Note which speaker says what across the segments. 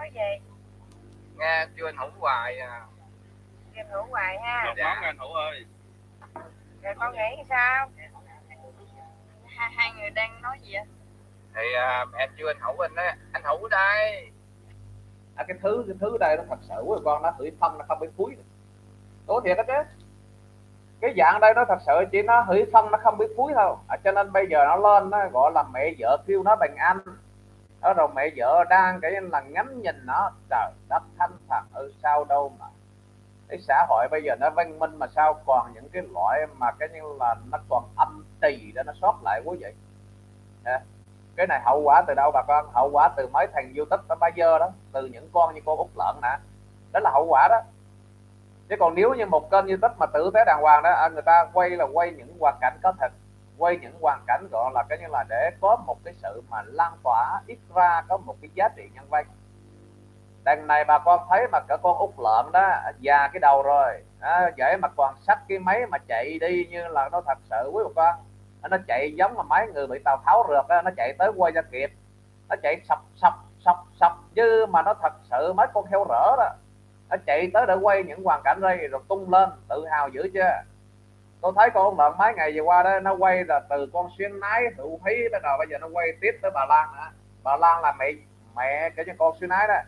Speaker 1: Nói gì?
Speaker 2: Nghe chưa anh Hữu hoài à.
Speaker 1: Kim Hữu hoài ha.
Speaker 3: Một món anh Hữu ơi.
Speaker 1: Rồi con nghĩ sao? Hai người đang nói gì vậy?
Speaker 2: Thì em chưa anh Hữu á, anh Hữu đây.
Speaker 4: Cái thứ đây nó thật sự của con, nó hủy phân nó không biết phúi. Tố thiệt đó chứ. Cái dạng đây nó thật sự chỉ nó hủy phân nó không biết phúi thôi. Cho nên bây giờ nó lên nó gọi là mẹ vợ kêu nó bằng anh. Đó rồi mẹ vợ đang cái là ngắm nhìn nó, trời đất thánh thần sao đâu mà cái xã hội bây giờ nó văn minh mà sao còn những cái loại mà cái như là nó còn âm trì để nó sót lại quý vị. Cái này hậu quả từ đâu bà con? Hậu quả từ mấy thằng YouTube nó bây giờ đó, từ những con như con Út Lợn nè, đó là hậu quả đó. Chứ còn nếu như một kênh YouTube mà tử tế đàng hoàng đó, người ta quay là quay những hoàn cảnh có thật, quay những hoàn cảnh gọi là cái như là để có một cái sự mà lan tỏa, ít ra có một cái giá trị nhân văn. Đằng này bà con thấy mà cả con Út Lợn đó già cái đầu rồi vậy mà còn xách cái máy mà chạy đi như là nó thật sự quý bà con. Nó chạy giống mà mấy người bị Tào Tháo rượt đó, nó chạy tới quay cho kịp, nó chạy sập chứ mà nó thật sự mấy con heo rỡ đó, nó chạy tới để quay những hoàn cảnh đây rồi tung lên tự hào dữ chưa. Tôi thấy con Út Lợn mấy ngày vừa qua đó, nó quay là từ con Xuyên Ái Hữu Hí tới rồi bây giờ nó quay tiếp tới bà Lan nữa. Bà Lan là mẹ cái con Xuyên Ái đó.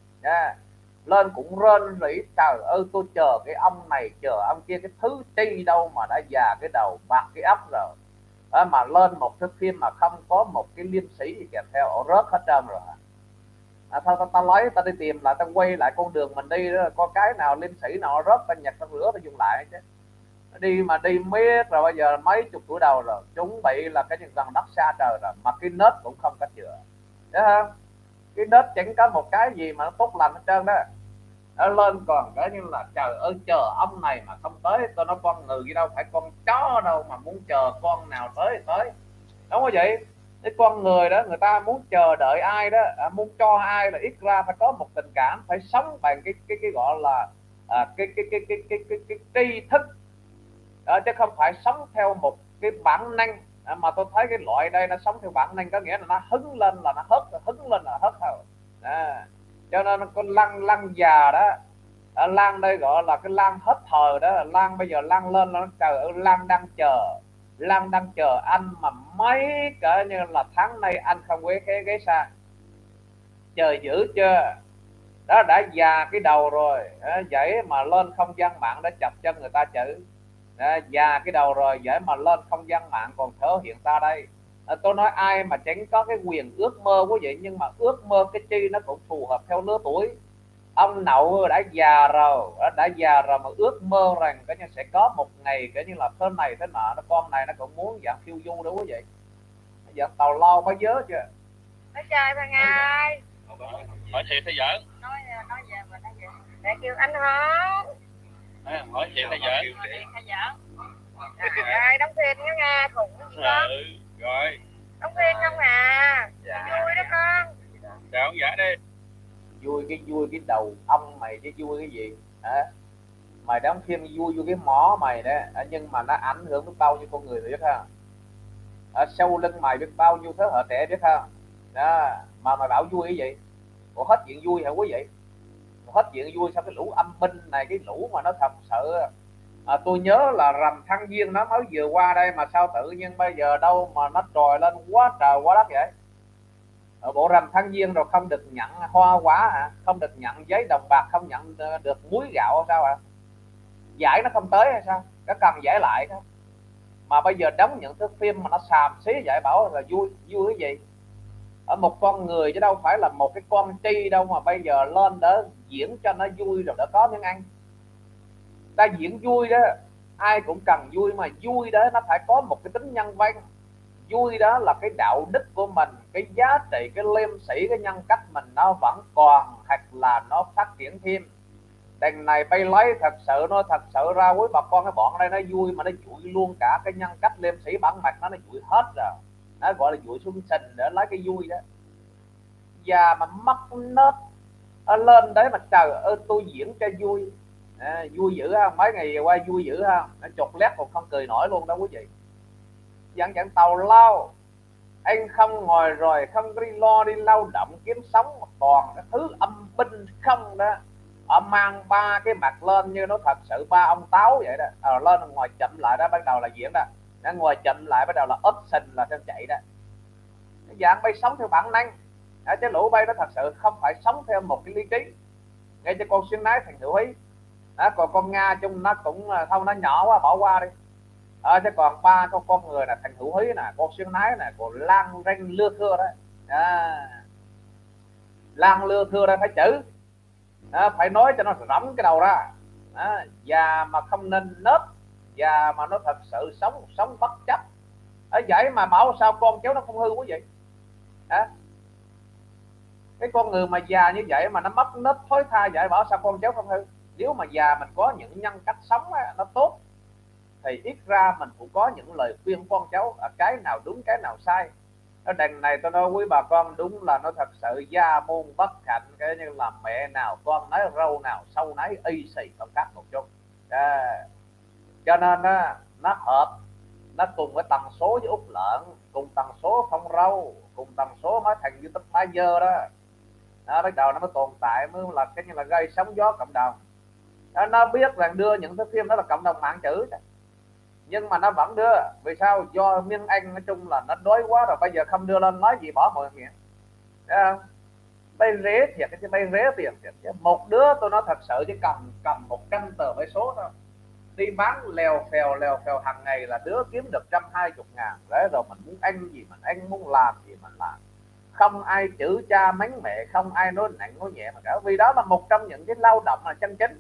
Speaker 4: Lên cũng rên rỉ trời ơi tôi chờ cái ông này chờ ông kia, cái thứ chi đâu mà đã già cái đầu bạc cái óc rồi mà lên một thước phim mà không có một cái liêm sĩ gì kèm theo, rớt hết trơn rồi. Thôi ta lấy ta đi tìm lại, ta quay lại con đường mình đi đó, có cái nào liêm sĩ nào rớt ta nhặt ta rửa ta dùng lại chứ. Đi mà đi miết rồi bây giờ mấy chục tuổi đầu rồi, chuẩn bị là cái gần đất xa trời rồi mà cái nết cũng không có chữa, thấy không? Cái nết chẳng có một cái gì mà nó tốt lành hết trơn đó. Nó lên còn cái như là trời ơi chờ ông này mà không tới, tôi nói con người gì đâu phải con chó đâu mà muốn chờ con nào tới đúng không vậy? Cái con người đó người ta muốn chờ đợi ai đó, muốn cho ai là ít ra phải có một tình cảm, phải sống bằng cái gọi là cái tri thức đó, chứ không phải sống theo một cái bản năng. Mà tôi thấy cái loại đây nó sống theo bản năng, có nghĩa là nó hứng lên là nó hớt, hứng lên là hớt thôi. Cho nên con lăng già đó, Lan đây gọi là cái Lan hết thời đó. Lan bây giờ Lan lên nó trời ơi, Lan đang chờ anh mà mấy cỡ như là tháng nay anh không quét cái ghế xa, chờ dữ chưa. Đó đã già cái đầu rồi vậy mà lên không gian mạng để chọc chân người ta chữ. Già cái đầu rồi vậy mà lên không gian mạng còn thể hiện ta đây. Tôi nói ai mà chẳng có cái quyền ước mơ quý vị, nhưng mà ước mơ cái chi nó cũng phù hợp theo lứa tuổi. Ông Nậu đã già rồi mà ước mơ rằng cái như sẽ có một ngày cái như là thế này thế nọ, nó con này nó cũng muốn dạng phiêu du đó quý vị, dạng tàu lo bao giờ chưa.
Speaker 1: Nói chơi thôi ngay.
Speaker 3: Hỏi thiệt hay giỡn?
Speaker 1: Nói về mà nói về. Để kêu anh Hón.
Speaker 3: Hỏi thiệt hay giỡn?
Speaker 1: Hay giỡn. Rồi đóng phim đó nha, khủng gì con.
Speaker 3: Rồi.
Speaker 1: Đóng phim không à? Vui đó con.
Speaker 3: Chào ông giả đi.
Speaker 4: Vui cái đầu ông mày chứ vui cái gì mày đóng phim vui cái mỏ mày đó, nhưng mà nó ảnh hưởng đến bao nhiêu con người biết không? Ở sau lưng mày biết bao nhiêu thế hệ trẻ biết không đó, mà mày bảo vui cái gì? Ủa hết chuyện vui hả quý vị? Hết chuyện vui sao cái lũ âm binh này, cái lũ mà nó thật sự tôi nhớ là rằm tháng Giêng nó mới vừa qua đây mà sao tự nhiên bây giờ đâu mà nó trồi lên quá trời quá đất vậy. Ở bộ rằm tháng Giêng rồi không được nhận hoa quả hả? Không được nhận giấy đồng bạc, không nhận được muối gạo sao ạ? Giải nó không tới hay sao? Có cần giải lại không? Mà bây giờ đóng những thước phim mà nó xàm xí vậy bảo là vui cái gì? Ở một con người chứ đâu phải là một cái con chi đâu mà bây giờ lên để diễn cho nó vui rồi để có miếng ăn. Ta diễn vui đó, ai cũng cần vui mà vui đó nó phải có một cái tính nhân văn. Vui đó là cái đạo đức của mình, cái giá trị, cái liêm sĩ, cái nhân cách mình nó vẫn còn hoặc là nó phát triển thêm. Đằng này bay lấy thật sự ra với bà con cái bọn đây nó vui mà nó dụi luôn cả cái nhân cách liêm sĩ bản mặt nó dụi hết rồi. Nó gọi là dụi xuống sình để lấy cái vui đó. Và mà mất nết lên đấy mà trời ơi tôi diễn cho vui. Vui dữ không? Mấy ngày qua vui dữ không? Nó chột lét còn không cười nổi luôn đó quý vị. Dẫn tàu lao anh không ngồi rồi không đi lo đi lao động kiếm sống, toàn cái thứ âm binh không đó. Mang ba cái mặt lên như nó thật sự ba ông táo vậy đó. Lên ngồi chậm lại đó, bắt đầu là diễn đó. Nó ngồi chậm lại bắt đầu là action là theo chạy đó. Cái dạng bay sống theo bản năng. Chứ lũ bay nó thật sự không phải sống theo một cái lý trí. Ngay cho con xuyên nái thành hữu ý. Còn con Nga chung nó cũng không, nó nhỏ quá bỏ qua đi. Chứ còn ba con người là thành hữu ý nè, con xuyên nái nè, còn Lan Ranh Lưa Thưa đó. Lan Lưa Thưa đây phải chữ. Phải nói cho nó rỗng cái đầu ra. Già mà không nên nớp, già mà nó thật sự sống bất chấp. Ở vậy mà bảo sao con cháu nó không hư quý vị. Cái con người mà già như vậy mà nó mất nết thói tha vậy, bảo sao con cháu không hư. Nếu mà già mình có những nhân cách sống nó tốt thì ít ra mình cũng có những lời khuyên con cháu cái nào đúng cái nào sai. Ở đằng này tôi nói quý bà con, đúng là nó thật sự gia môn bất hạnh, cái như là mẹ nào con nấy râu nào sâu nấy y xì không khác một chút. Cho nên nó hợp, nó cùng với tần số với Úc Lợn, cùng tần số Phong Râu, cùng tần số mới thành YouTube Thái Dơ đó. Bắt đầu nó mới tồn tại, mới là cái như là gây sóng gió cộng đồng. Nó biết rằng đưa những cái phim đó là cộng đồng mạng chữ, nhưng mà nó vẫn đưa. Vì sao? Do miếng Anh nói chung là nó đói quá rồi, bây giờ không đưa lên nói gì bỏ mọi người. Bay rế thiệt chứ, bay rế tiền thiệt chứ. Một đứa tôi nói thật sự chứ cầm 100 tờ vé số thôi, đi bán lèo phèo hàng ngày là đứa kiếm được 120.000. Đấy rồi mình muốn ăn gì mình ăn, muốn làm gì mình làm, không ai chữ cha mắng mẹ, không ai nói nặng nói nhẹ mà cả. Vì đó là một trong những cái lao động là chân chính.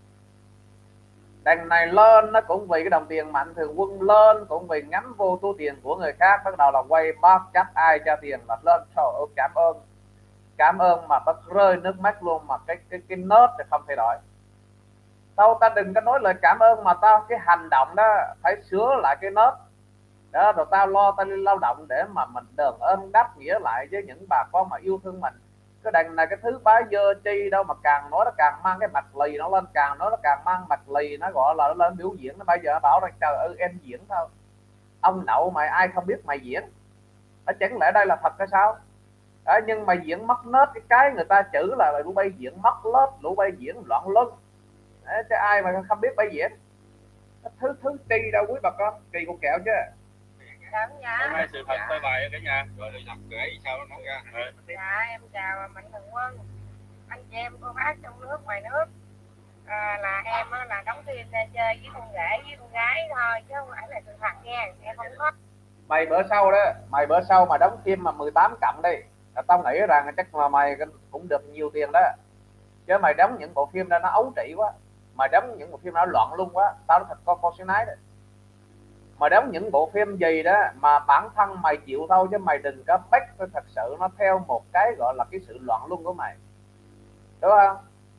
Speaker 4: Đằng này lên nó cũng vì cái đồng tiền mạnh thường quân, lên cũng vì ngắm vô túi tiền của người khác, bắt đầu là quay bác chắc ai cho tiền là lên. Trời ơi, cảm ơn mà bắt rơi nước mắt luôn, mà cái nết thì không thay đổi. Ta đừng có nói lời cảm ơn mà tao cái hành động đó phải sửa lại cái nết đó, rồi tao lo tao đi lao động để mà mình đền ơn đáp nghĩa lại với những bà con mà yêu thương mình. Cái đằng này cái thứ bái dơ chi đâu mà càng nói nó càng mang cái mặt lì nó lên, càng nói nó càng mang mặt lì, nó gọi là nó lên biểu diễn. Nó bây giờ nó bảo rằng trời ơi em diễn thôi, ông nậu mày ai không biết mày diễn. Chẳng lẽ đây là thật hay sao? Nhưng mà diễn mất nết, cái người ta chữ là lũ bay diễn mất lớp, lũ bay diễn loạn luân. Chứ ai mà không biết bay diễn. Thứ kỳ đâu quý bà con, kỳ con kẹo chứ.
Speaker 3: Hôm nay sự thật tới bài cả nhà. Rồi lại kể sao nó nói ra.
Speaker 1: Dạ em chào Mạnh Thường Quân, anh chị em cô bác trong nước ngoài nước. Là em là đóng phim chơi với con rể với con gái thôi, chứ không phải là sự thật nha, em không có.
Speaker 4: Mày bữa sau mà đóng phim mà 18 cộng đi, tao nghĩ rằng chắc là mày cũng được nhiều tiền đó. Chứ mày đóng những bộ phim đó nó ấu trĩ quá, mày đóng những bộ phim nó loạn luôn quá, tao nói thật con xíu nái đấy. Mà đóng những bộ phim gì đó mà bản thân mày chịu thôi, chứ mày đừng có bắt thật sự nó theo một cái gọi là cái sự loạn luân của mày, đúng không?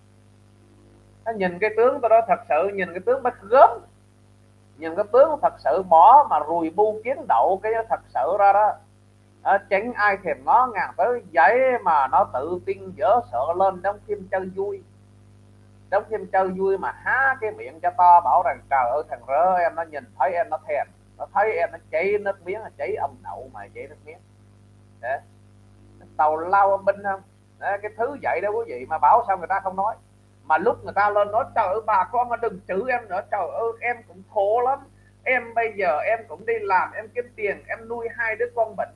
Speaker 4: Nó nhìn cái tướng tao đó thật sự, nhìn cái tướng bắt gớm, nhìn cái tướng thật sự bỏ mà rùi bu kiến đậu cái thật sự ra đó. Chẳng ai thèm ngó ngàng tới vậy mà nó tự tin dở sợ lên đóng phim chơi vui. Đóng phim chơi vui mà há cái miệng cho to bảo rằng trời ơi thằng rớ em nó nhìn thấy em nó thèm, nó thấy em nó chảy nước miếng, chảy ông nậu mà chảy nước miếng. Đấy. Tàu lao binh không? Đấy, cái thứ vậy đó quý vị mà bảo sao người ta không nói. Mà lúc người ta lên nói trời ơi bà con mà đừng chửi em nữa, trời ơi em cũng khổ lắm, em bây giờ em cũng đi làm em kiếm tiền em nuôi 2 đứa con bệnh.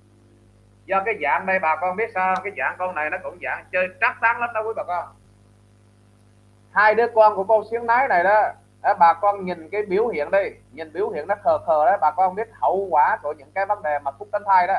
Speaker 4: Do cái dạng đây bà con biết sao, cái dạng con này nó cũng dạng chơi trắc tán lắm đó quý bà con. 2 đứa con của con xuyến nái này đó, bà con nhìn cái biểu hiện đi, nhìn biểu hiện nó khờ khờ đấy, bà con biết hậu quả của những cái vấn đề mà thuốc tránh thai đó.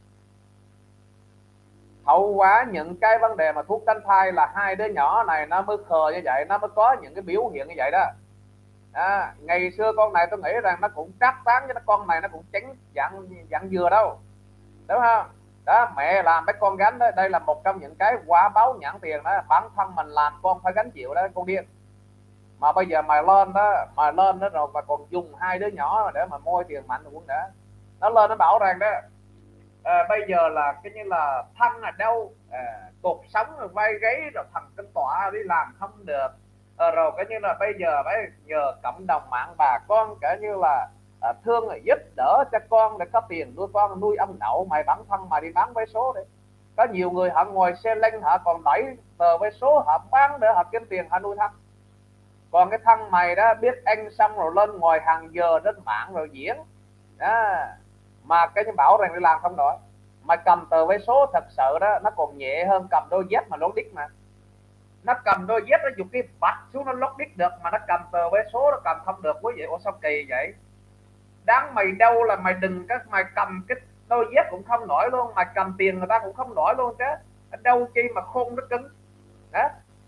Speaker 4: Hậu quả những cái vấn đề mà thuốc tránh thai là 2 đứa nhỏ này nó mới khờ như vậy, nó mới có những cái biểu hiện như vậy đó. Ngày xưa con này tôi nghĩ rằng nó cũng trắc tán, với con này nó cũng tránh dạng dừa đâu, đúng không? Đó, mẹ làm mấy con gánh đó, đây là một trong những cái quả báo nhãn tiền đó, bản thân mình làm con phải gánh chịu đó, con điên. Mà bây giờ mày lên đó rồi mà còn dùng 2 đứa nhỏ để mà môi tiền mạnh cũng đã. Nó lên nó bảo rằng đó bây giờ là cái như là thân là đâu, cột sống rồi vai gáy rồi thần kinh tọa đi làm không được, rồi cái như là bây giờ phải nhờ cộng đồng mạng bà con kể như là thương giúp đỡ cho con để có tiền nuôi con, nuôi ông đậu. Mày bản thân mà đi bán vé số đi. Có nhiều người họ ngồi xe lanh, họ còn đẩy tờ vé số họ bán để họ kiếm tiền, họ nuôi thân. Còn cái thằng mày đó biết anh xong rồi lên ngồi hàng giờ trên mạng rồi diễn đó, mà cái như bảo rằng đi làm không nổi. Mà cầm tờ vé số thật sự đó nó còn nhẹ hơn cầm đôi dép mà lót đít. Mà nó cầm đôi dép nó dùng cái bạch xuống nó lót đít được, mà nó cầm tờ vé số nó cầm không được. Quý vị, ủa sao kỳ vậy? Đáng mày đâu là mày đừng các mày cầm cái đôi dép cũng không nổi luôn, mày cầm tiền người ta cũng không nổi luôn chứ. Đâu chi mà khôn nó cứng đó,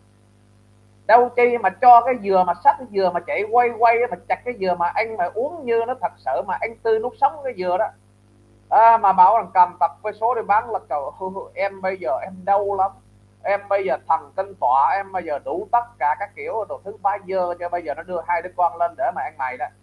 Speaker 4: đâu chi mà cho cái dừa mà xách cái dừa mà chạy quay quay mà chặt cái dừa mà anh mà uống như nó thật sự mà anh tươi nuốt sống cái dừa đó. Mà bảo rằng cầm tập vé số để bán là cầu em bây giờ em đau lắm, em bây giờ thần kinh tọa, em bây giờ đủ tất cả các kiểu đồ thứ ba giờ cho bây giờ nó đưa hai đứa con lên để mà ăn mày đó.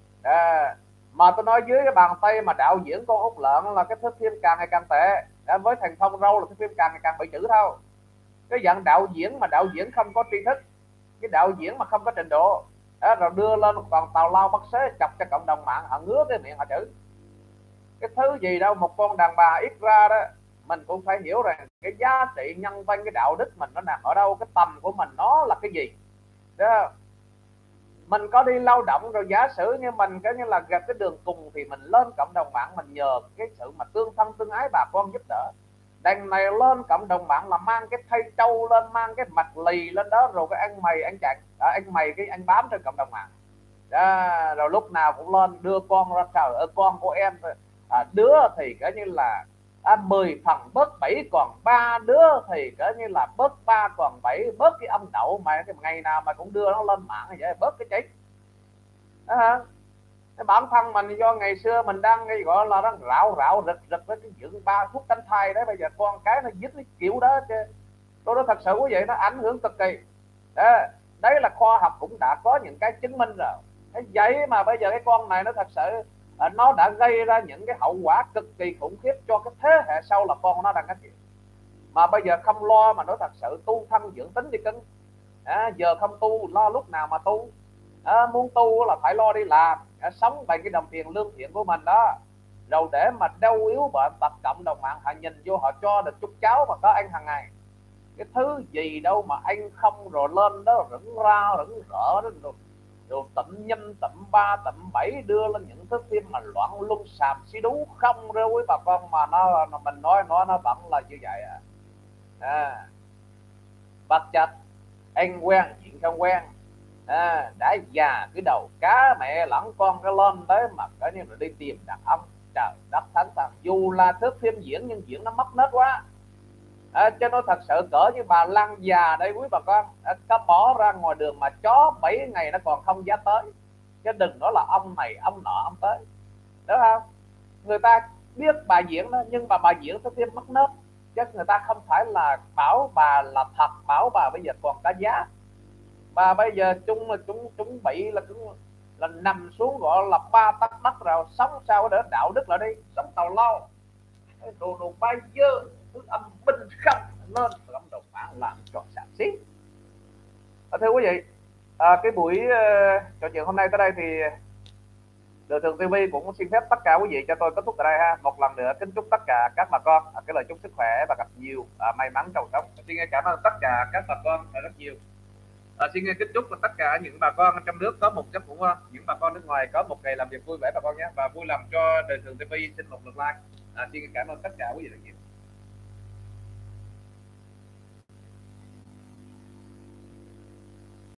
Speaker 4: Mà tôi nói dưới cái bàn tay mà đạo diễn con Út Lợn là cái thước phim càng ngày càng tệ. Với thằng Thông Râu là cái phim càng ngày càng bị chữ thôi. Cái dạng đạo diễn mà đạo diễn không có tri thức, cái đạo diễn mà không có trình độ rồi đưa lên còn tào lao bắt xế chọc cho cộng đồng mạng, họ ngứa cái miệng họ chửi. Cái thứ gì đâu, một con đàn bà ít ra đó mình cũng phải hiểu rằng cái giá trị nhân văn, cái đạo đức mình nó nằm ở đâu, cái tầm của mình nó là cái gì đó. Mình có đi lao động rồi giả sử như mình cái như là gặp cái đường cùng thì mình lên cộng đồng mạng mình nhờ cái sự mà tương thân tương ái bà con giúp đỡ. Đằng này lên cộng đồng mạng là mang cái thay trâu lên, mang cái mặt lì lên đó, rồi cái anh mày anh chặt anh mày cái anh bám trên cộng đồng mạng đó, rồi lúc nào cũng lên đưa con ra trời ơi con của em đứa thì cái như là 10 phần bớt 7 còn 3 đứa thì cỡ như là bớt 3 còn 7, bớt cái ông đậu mà cái ngày nào mà cũng đưa nó lên mạng vậy, bớt cái chết đó hả? Cái bản thân mình do ngày xưa mình đang gọi là đang rạo rực với cái dưỡng 3 thuốc tránh thai đấy, bây giờ con cái nó dính cái kiểu đó chứ. Tôi nói thật sự quý vị, nó ảnh hưởng cực kỳ đó. Đấy là khoa học cũng đã có những cái chứng minh rồi. Thế vậy mà bây giờ cái con này nó thật sự nó đã gây ra những cái hậu quả cực kỳ khủng khiếp cho cái thế hệ sau là con nó đang cái chuyện. Mà bây giờ không lo mà nó thật sự tu thân dưỡng tính đi cưng. Giờ không tu lo lúc nào mà tu. Muốn tu là phải lo đi làm, sống bằng cái đồng tiền lương thiện của mình đó. Rồi để mà đau yếu bệnh tật cộng đồng mạng họ nhìn vô họ cho được chút cháo mà có ăn hàng ngày. Cái thứ gì đâu mà anh không rồi lên đó rửng ra rửng rỡ đó, rồi tụm nhâm tụm 3 tụm 7 đưa lên những thước phim mà loạn luân xàm xí đú không rêu với bà con mà mình nói nó vẫn là như vậy bắt chặt anh quen chuyện không quen đã già cái đầu cá mẹ lẫn con cái lên tới mà cái như là đi tìm đàn ông. Trời đất thánh thần, dù là thước phim diễn nhưng diễn nó mất nết quá cho nó thật sự cỡ như bà Lan già đây quý bà con có bỏ ra ngoài đường mà chó 7 ngày nó còn không dám tới, chứ đừng nói là ông này ông nọ ông tới đúng không? Người ta biết bà diễn đó nhưng mà bà diễn thước phim mất nết, chứ người ta không phải là bảo bà là thật, bảo bà bây giờ còn có giá. Bà bây giờ chúng bị là nằm xuống gọi là 3 tấc đất rồi, sống sao để đạo đức lại đi, sống tào lao đồ bay dơ thứ âm binh không lên cộng đồng mạng làm cho sảng xí. Thưa quý vị, cái buổi trò chuyện hôm nay tới đây thì Đời Thường TV cũng xin phép tất cả quý vị cho tôi kết thúc tại đây ha. Một lần nữa kính chúc tất cả các bà con cái lời chúc sức khỏe và gặp nhiều may mắn trong sống. Xin cảm ơn tất cả các bà con rất nhiều. Xin kính chúc tất cả những bà con trong nước có một giấc ngủ ngon, những bà con nước ngoài có một ngày làm việc vui vẻ bà con nhé, và vui lòng cho Đời Thường TV xin một lượt like. Xin cảm ơn tất cả quý vị rất nhiều.